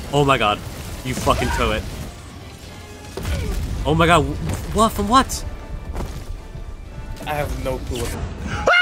Oh my god. You fucking tow it. Oh my god. What? From what? I have no clue.